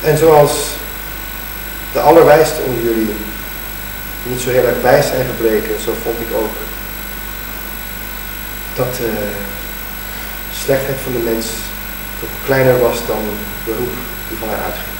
En zoals de allerwijste onder jullie niet zo heel erg wijs zijn gebleken, zo vond ik ook dat de slechtheid van de mens toch kleiner was dan de roep die van haar uitging.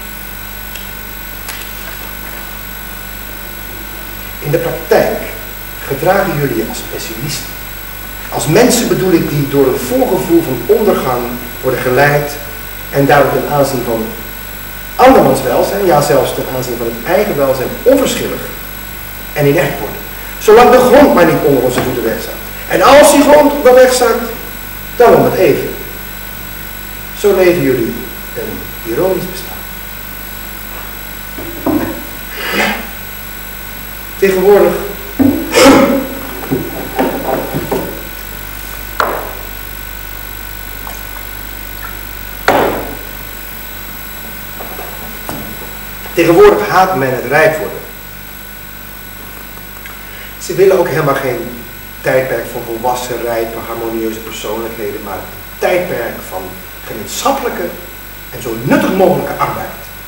In de praktijk gedragen jullie je als pessimisten. Als mensen bedoel ik die door een voorgevoel van ondergang worden geleid en daardoor ten aanzien van andermans welzijn, ja zelfs ten aanzien van het eigen welzijn, onverschillig en inert worden. Zolang de grond maar niet onder onze voeten wegzakt. En als die grond wel wegzakt, dan om het even. Zo leven jullie een ironisch bestaan. Tegenwoordig haat men het rijk worden. Ze willen ook helemaal geen tijdperk van volwassen, rijpe, harmonieuze persoonlijkheden, maar een tijdperk van gemeenschappelijke en zo nuttig mogelijke arbeid.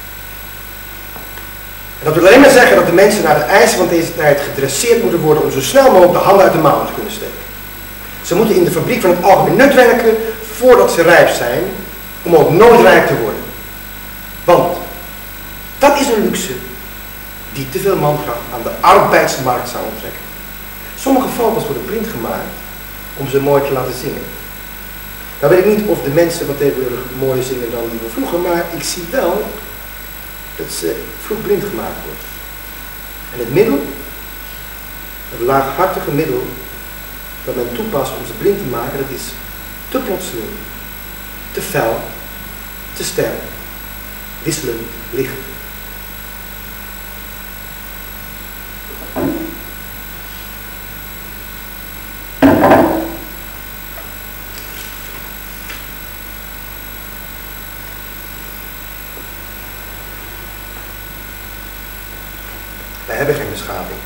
En dat wil alleen maar zeggen dat de mensen naar de eisen van deze tijd gedresseerd moeten worden om zo snel mogelijk de handen uit de mouwen te kunnen steken. Ze moeten in de fabriek van het algemeen nut werken voordat ze rijp zijn, om ook nooit rijk te worden. Want dat is een luxe die te veel mankracht aan de arbeidsmarkt zou onttrekken. Sommige vogels worden blind gemaakt om ze mooi te laten zingen. Nou weet ik niet of de mensen van tegenwoordig mooier zingen dan die van vroeger, maar ik zie wel dat ze vroeg blind gemaakt wordt. En het middel, het laaghartige middel dat men toepast om ze blind te maken, dat is te plotseling, te fel, te sterk, wisselend, licht. Wij hebben geen beschaving.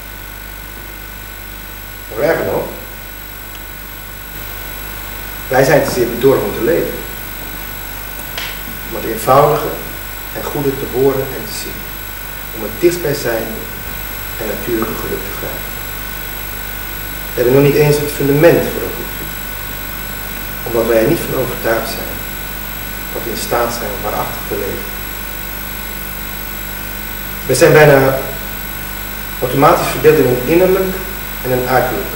Maar erger nog, wij zijn te zeer bedorven om te leven. Om het eenvoudige en goede te horen en te zien. Om het dichtstbijzijnde en natuurlijke geluk te grijpen. We hebben nog niet eens het fundament voor dat goed. Omdat wij er niet van overtuigd zijn dat we in staat zijn om waarachtig te leven. We zijn bijna automatisch verdeeld in een innerlijk en een uiterlijk.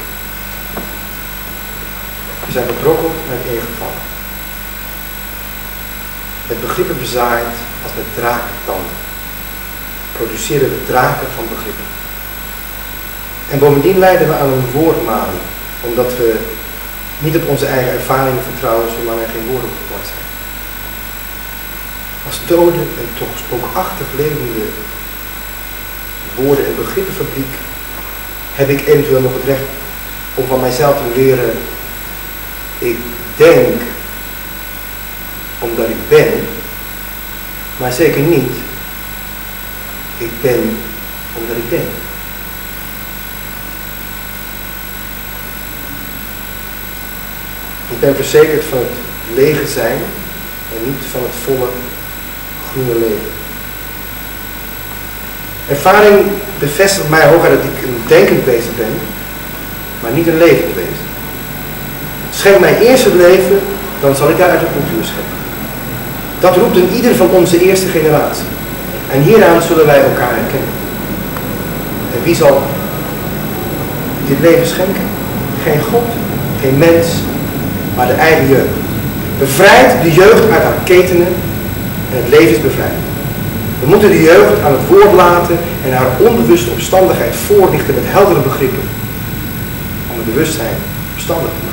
We zijn verbrokkeld en uiteengevallen. Met begrippen bezaaid als met drakentanden. Produceren we draken van begrippen. En bovendien lijden we aan een woordmaling, omdat we niet op onze eigen ervaringen vertrouwen zolang er geen woorden opgepakt zijn. Als dode en toch spookachtig levende woorden- en begrippenfabriek heb ik eventueel nog het recht om van mijzelf te leren: ik denk omdat ik ben, maar zeker niet ik ben omdat ik denk. Ik ben verzekerd van het lege zijn en niet van het volle groene leven. Ervaring bevestigt mij hooguit dat ik een denkend wezen ben, maar niet een levend wezen. Schenk mij eerst het leven, dan zal ik daaruit een cultuur schenken. Dat roept in ieder van onze eerste generatie. En hieraan zullen wij elkaar herkennen. En wie zal dit leven schenken? Geen God, geen mens, maar de eigen jeugd. Bevrijd de jeugd uit haar ketenen en het leven is bevrijd. We moeten de jeugd aan het woord laten en haar onbewuste opstandigheid voorlichten met heldere begrippen. Om het bewustzijn opstandig te maken.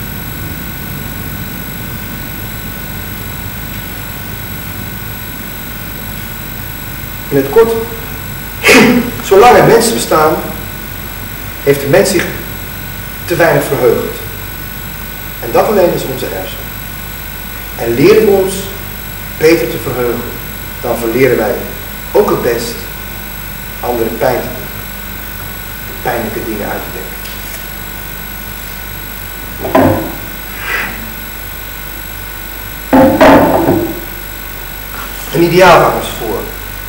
In het kort, zolang er mensen bestaan, heeft de mens zich te weinig verheugd. En dat alleen is onze erfenis. En leren we ons beter te verheugen, dan verleren wij ook het best anderen pijn te doen. Pijnlijke dingen uit te denken. Een ideaal kwam ons voor.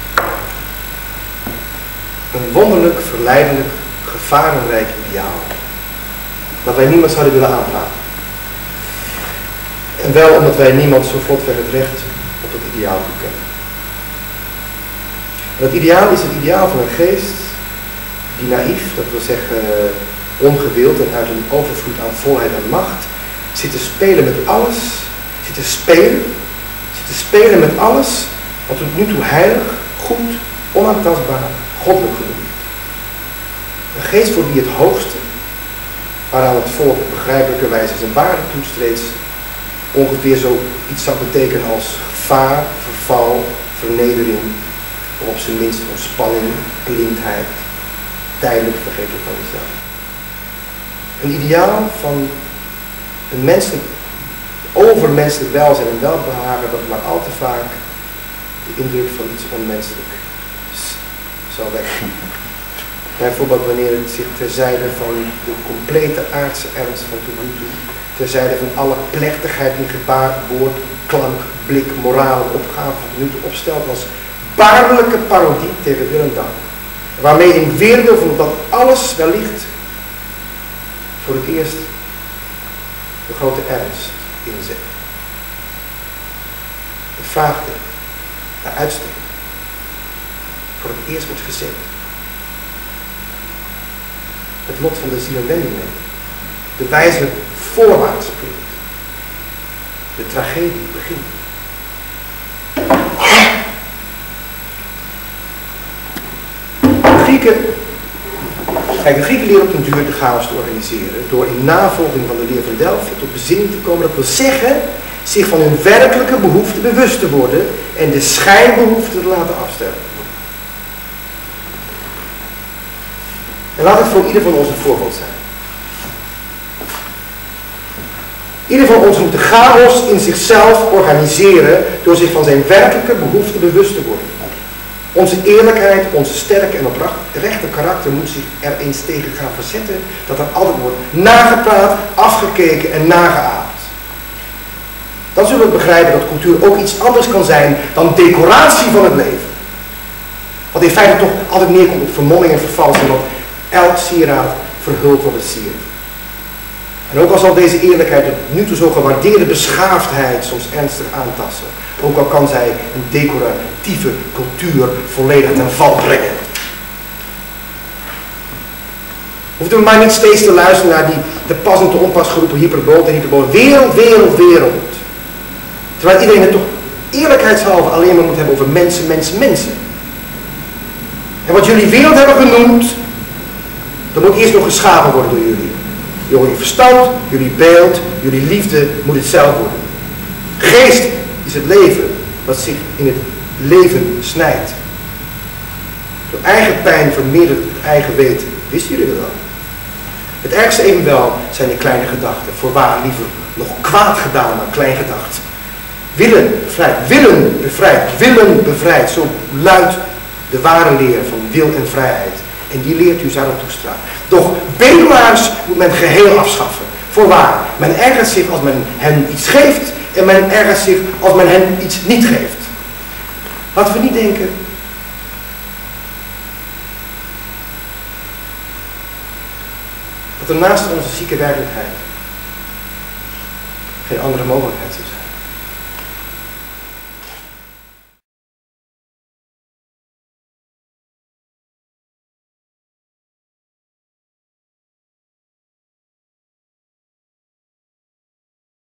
Een wonderlijk, verleidelijk, gevarenrijk ideaal. Dat wij niemand zouden willen aanpraten. En wel omdat wij niemand zo vlotweg het recht op het ideaal toekennen. En dat ideaal is het ideaal van een geest die naïef, dat wil zeggen ongewild en uit een overvloed aan volheid en macht, zit te spelen met alles, zit te spelen met alles wat tot nu toe heilig, goed, onaantastbaar, goddelijk genoemd. Een geest voor wie het hoogste, waaraan het volk op begrijpelijke wijze zijn waarde toestreedt, ongeveer zoiets zou betekenen als gevaar, verval, vernedering, of op zijn minst ontspanning, blindheid, tijdelijk vergeten van jezelf. Een ideaal van een menselijk, overmenselijk welzijn en welbehagen dat maar al te vaak de indruk van iets onmenselijks zal wekken. Bijvoorbeeld wanneer het zich terzijde van de complete aardse ernst van tot nu toe, terzijde van alle plechtigheid in gebaar, woord, klank, blik, moraal en opgave van tot nu toe opstelt als baarlijke parodie tegen wil en dank. Waarmee in weerwil van dat alles wellicht voor het eerst de grote ernst inzet. Het vraagde, de uitstek, voor het eerst wordt gezet. Het lot van de ziel en wending neemt. De wijze voorwaarts springt. De tragedie begint. De Grieken leren op den duur de chaos te organiseren door in navolging van de leer van Delphi tot bezinning te komen. Dat wil zeggen, zich van hun werkelijke behoeften bewust te worden en de schijnbehoeften te laten afstellen. En laat het voor ieder van ons een voorbeeld zijn. Ieder van ons moet de chaos in zichzelf organiseren door zich van zijn werkelijke behoeften bewust te worden. Onze eerlijkheid, onze sterke en oprechte karakter moet zich er eens tegen gaan verzetten dat er altijd wordt nagepraat, afgekeken en nageaamd. Dan zullen we begrijpen dat cultuur ook iets anders kan zijn dan decoratie van het leven. Wat in feite toch altijd neerkomt op vermomming en vervalsing, want elk sieraad verhult wat het siert. En ook al zal deze eerlijkheid de nu toe zo gewaardeerde beschaafdheid soms ernstig aantasten, ook al kan zij een decoratieve cultuur volledig ten val brengen. Hoefden we maar niet steeds te luisteren naar die te pas en te onpas geroepen hyperbole, wereld, wereld, wereld. Terwijl iedereen het toch eerlijkheidshalve alleen maar moet hebben over mensen, mensen, mensen. En wat jullie wereld hebben genoemd, dat moet eerst nog geschapen worden door jullie. Jullie verstand, jullie beeld, jullie liefde moet het zelf worden. Geest is het leven wat zich in het leven snijdt. Door eigen pijn vermeerdert het eigen weten. Wisten jullie dat al? Het ergste evenwel zijn de kleine gedachten. Voorwaar liever nog kwaad gedaan dan klein gedacht. Willen bevrijd, willen bevrijd, willen bevrijd. Zo luidt de ware leer van wil en vrijheid. En die leert u Zarathustra. Doch bedelaars moet men geheel afschaffen. Voorwaar, men ergert zich als men hen iets geeft en men ergert zich als men hen iets niet geeft. Laten we niet denken dat er naast onze zieke werkelijkheid geen andere mogelijkheid is.